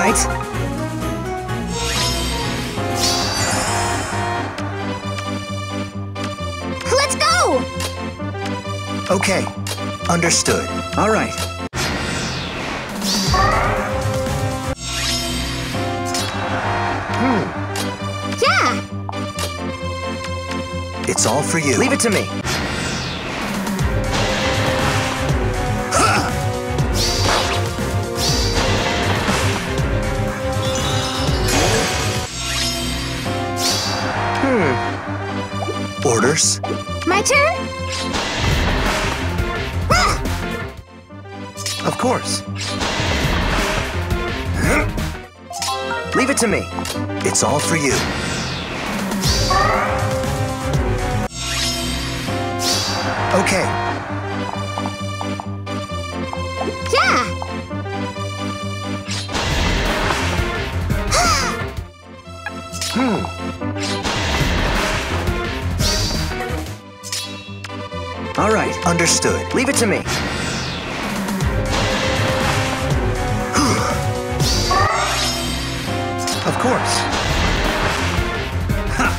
right? Let's go! Okay, understood. All right. Yeah! It's all for you. Leave it to me. Orders? My turn? Ah! Of course. Leave it to me. It's all for you. Okay. Yeah! All right, understood. Leave it to me. Of course. Ha!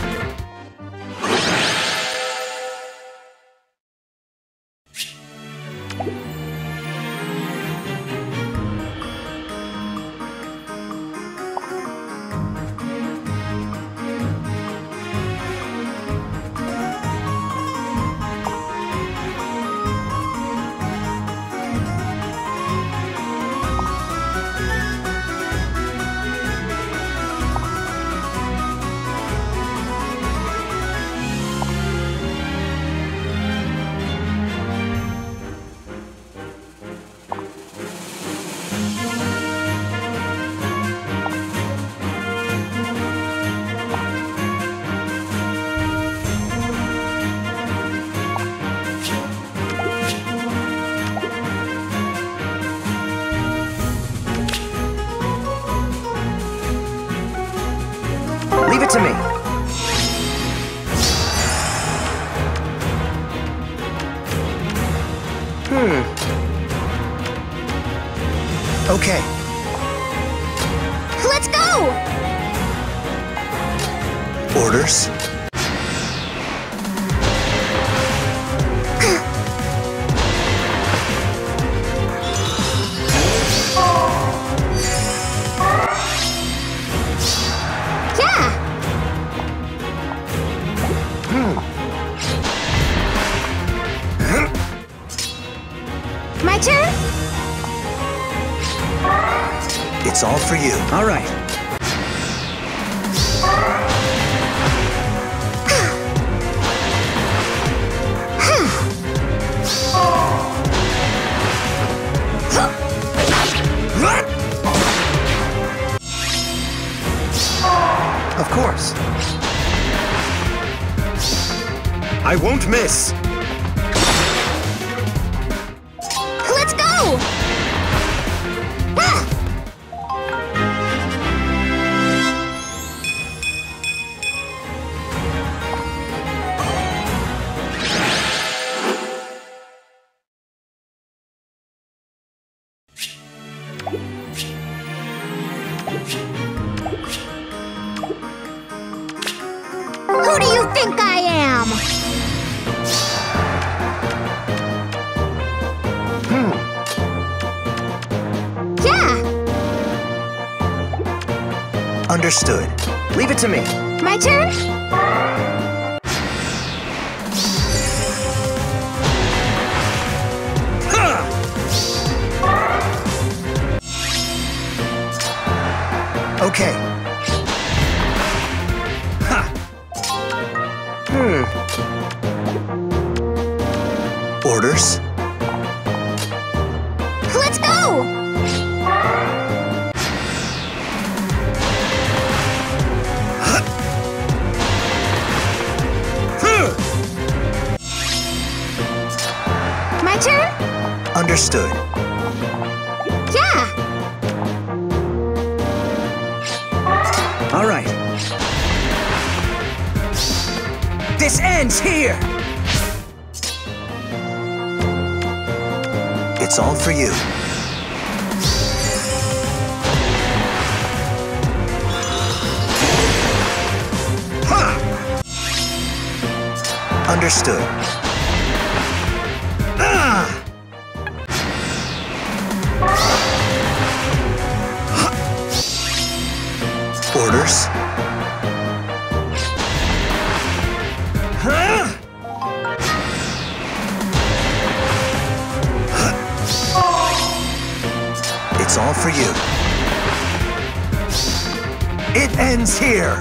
Leave it to me. Okay. Let's go! Orders? Yeah! My turn? It's all for you. All right. Of course. I won't miss. Let's go! Ah! Who do you think I am? Yeah! Understood. Leave it to me. My turn? Okay. Ha! Orders? Let's go! My turn? Understood. Yeah! All right. This ends here! It's all for you. Understood. Orders? It's all for you. It ends here.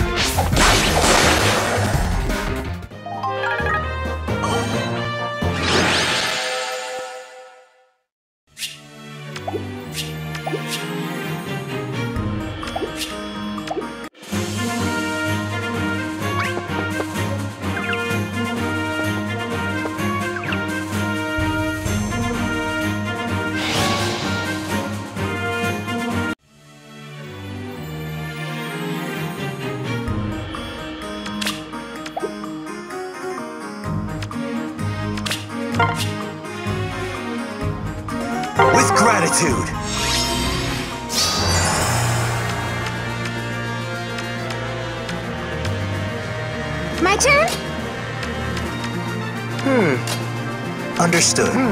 With gratitude. My turn? Understood.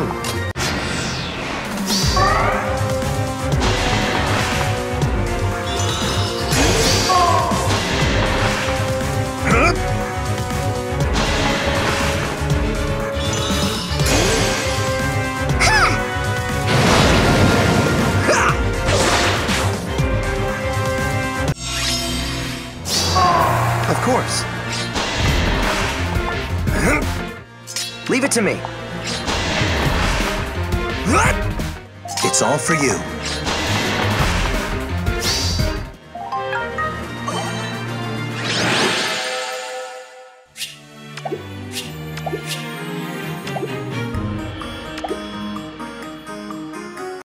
Of course. Leave it to me. It's all for you.